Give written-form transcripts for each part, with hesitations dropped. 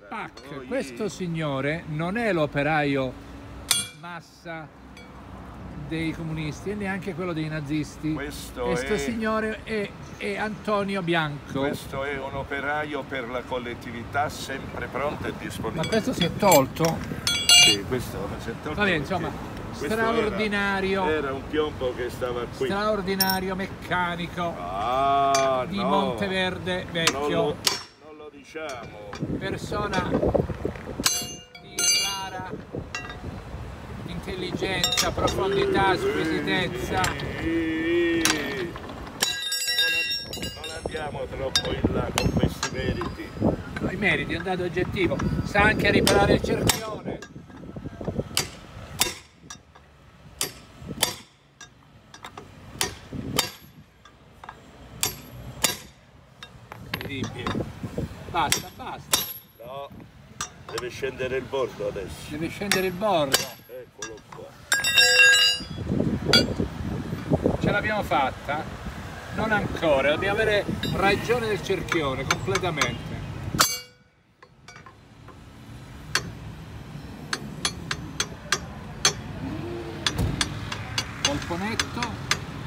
Pac, questo signore non è l'operaio massa dei comunisti e neanche quello dei nazisti. Questo signore è Antonio Bianco. Questo è un operaio per la collettività sempre pronto e disponibile. Ma questo si è tolto? Sì, questo si è tolto. Va bene, insomma, straordinario. Era un piombo che stava qui. Straordinario meccanico di no, Monteverde Vecchio. Non lo diciamo. Persona di rara intelligenza, profondità, squisitezza. Non andiamo troppo in là con questi meriti. No, i meriti è un dato oggettivo. Sa anche riparare il cerchione. Incredibile. Basta, basta. No, deve scendere il bordo adesso. Deve scendere il bordo. Eccolo qua. Ce l'abbiamo fatta? Non ancora, dobbiamo avere ragione del cerchione completamente. Colpo netto.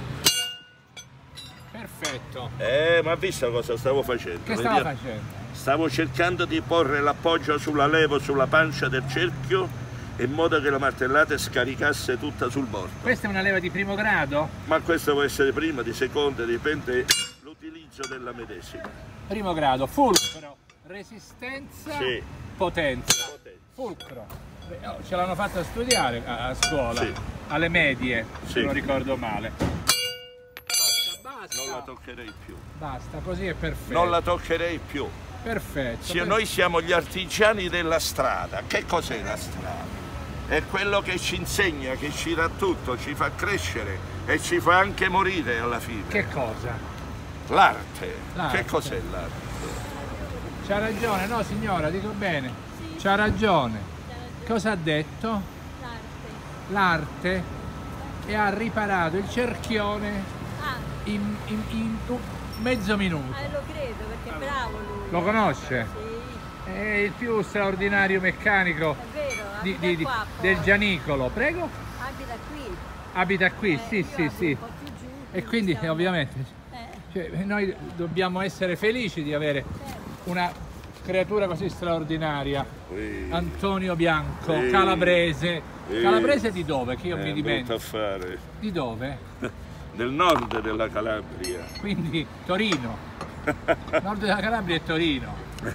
Perfetto. Ma ha visto cosa stavo facendo? Che stava facendo? Stavo cercando di porre l'appoggio sulla leva, sulla pancia del cerchio, in modo che la martellata scaricasse tutta sul bordo. Questa è una leva di primo grado? Ma questo può essere prima, di seconda, dipende l'utilizzo della medesima. Primo grado, fulcro, resistenza, sì. Potenza. Fulcro. Ce l'hanno fatta studiare a scuola, sì. Alle medie, sì. se non ricordo male. Basta. Non la toccherei più. Basta, così è perfetto. Non la toccherei più. Perfetto. Noi siamo gli artigiani della strada. Che cos'è la strada? È quello che ci insegna, che ci dà tutto, ci fa crescere e ci fa anche morire alla fine. Che cosa? L'arte. Che cos'è l'arte? C'ha ragione, no signora, dico bene. Sì. C'ha ragione. Cosa ha detto? L'arte. E ha riparato il cerchione in mezzo minuto. Lo credo, perché è bravo lui. Lo conosce? Sì. È il più straordinario meccanico del Gianicolo. Prego? Abita qui. Abita qui, sì, sì, sì. Un po' più giù, E quindi ovviamente noi dobbiamo essere felici di avere una creatura così straordinaria. Antonio Bianco, calabrese. Calabrese di dove? Che io mi dimentico. Affare. Di dove? Del nord della Calabria. Quindi Torino. Nord della Calabria è Torino.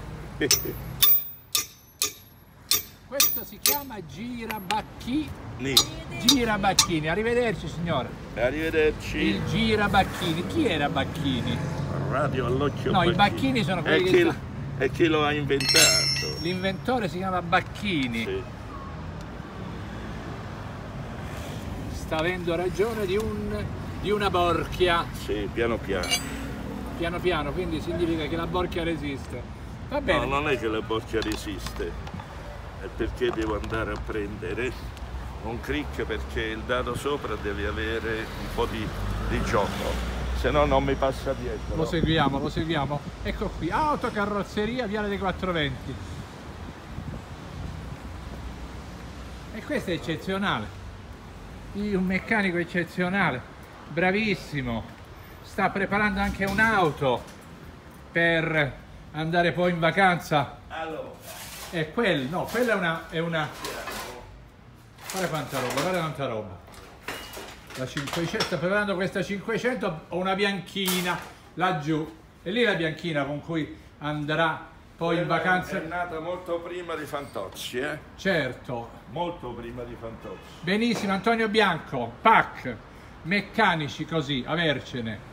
Questo si chiama girabacchini. Girabacchini. Arrivederci signora. Arrivederci. Il girabacchini. Chi era Bacchini? Radio all'occhio. No, i Bacchini sono quelli che... E chi lo ha inventato? L'inventore si chiama Bacchini. Sì. Sta avendo ragione di una borchia. Sì, piano piano. Piano piano, quindi significa che la borchia resiste. Va bene. No, non è che la borchia resiste, è perché devo andare a prendere un crick, perché il dado sopra deve avere un po' di gioco, se no non mi passa dietro. Lo seguiamo, lo seguiamo. Ecco qui, autocarrozzeria Viale dei 420. E questo è eccezionale. Un meccanico eccezionale, bravissimo, sta preparando anche un'auto per andare poi in vacanza. Allora. No, quella è una... Guarda quanta roba, guarda quanta roba. La 500, sta preparando questa 500, ho una bianchina laggiù, e lì la bianchina con cui andrà poi in vacanza. È nata molto prima di Fantozzi, eh? Certo. Molto prima di Fantozzi. Benissimo, Antonio Bianco, Pac, meccanici così, avercene.